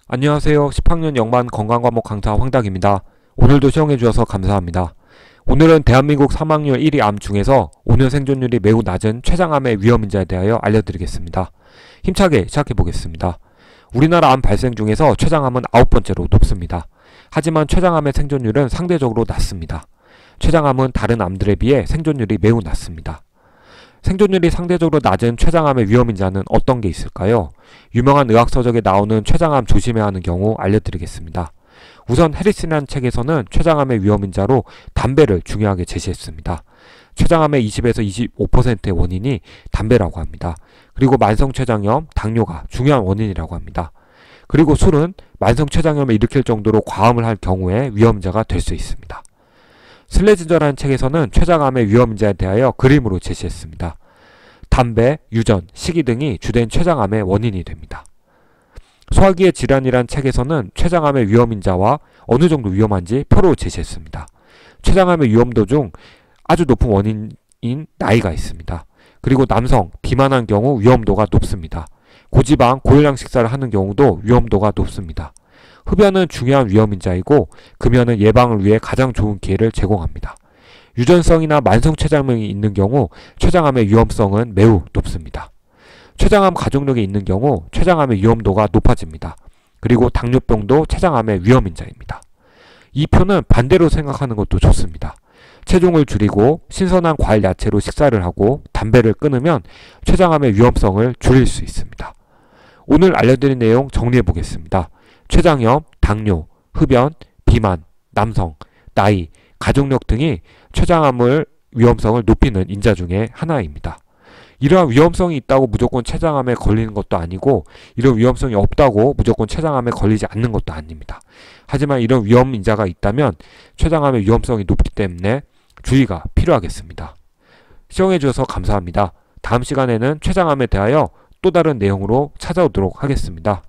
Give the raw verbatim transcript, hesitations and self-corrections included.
안녕하세요. 십 학년 영반 건강과목 강사 황닥입니다. 오늘도 시청해 주셔서 감사합니다. 오늘은 대한민국 사망률 일 위 암 중에서 오 년 생존율이 매우 낮은 췌장암의 위험인자에 대하여 알려드리겠습니다. 힘차게 시작해 보겠습니다. 우리나라 암 발생 중에서 췌장암은 아홉 번째로 높습니다. 하지만 췌장암의 생존율은 상대적으로 낮습니다. 췌장암은 다른 암들에 비해 생존율이 매우 낮습니다. 생존율이 상대적으로 낮은 췌장암의 위험인자는 어떤 게 있을까요? 유명한 의학서적에 나오는 췌장암 조심해야 하는 경우 알려드리겠습니다. 우선 해리슨이라는 책에서는 췌장암의 위험인자로 담배를 중요하게 제시했습니다. 췌장암의 이십에서 이십오 퍼센트의 원인이 담배라고 합니다. 그리고 만성췌장염, 당뇨가 중요한 원인이라고 합니다. 그리고 술은 만성췌장염을 일으킬 정도로 과음을 할 경우에 위험인자가 될 수 있습니다. 슬레진저라는 책에서는 췌장암의 위험인자에 대하여 그림으로 제시했습니다. 담배, 유전, 식이 등이 주된 췌장암의 원인이 됩니다. 소화기의 질환이란 책에서는 췌장암의 위험인자와 어느 정도 위험한지 표로 제시했습니다. 췌장암의 위험도 중 아주 높은 원인인 나이가 있습니다. 그리고 남성, 비만한 경우 위험도가 높습니다. 고지방, 고열량 식사를 하는 경우도 위험도가 높습니다. 흡연은 중요한 위험인자이고 금연은 예방을 위해 가장 좋은 기회를 제공합니다. 유전성이나 만성췌장염이 있는 경우 췌장암의 위험성은 매우 높습니다. 췌장암 가족력이 있는 경우 췌장암의 위험도가 높아집니다. 그리고 당뇨병도 췌장암의 위험인자입니다. 이 표는 반대로 생각하는 것도 좋습니다. 체중을 줄이고 신선한 과일 야채로 식사를 하고 담배를 끊으면 췌장암의 위험성을 줄일 수 있습니다. 오늘 알려드린 내용 정리해 보겠습니다. 췌장염, 당뇨, 흡연, 비만, 남성, 나이, 가족력 등이 췌장암을 위험성을 높이는 인자 중에 하나입니다. 이러한 위험성이 있다고 무조건 췌장암에 걸리는 것도 아니고 이런 위험성이 없다고 무조건 췌장암에 걸리지 않는 것도 아닙니다. 하지만 이런 위험 인자가 있다면 췌장암의 위험성이 높기 때문에 주의가 필요하겠습니다. 시청해 주셔서 감사합니다. 다음 시간에는 췌장암에 대하여 또 다른 내용으로 찾아오도록 하겠습니다.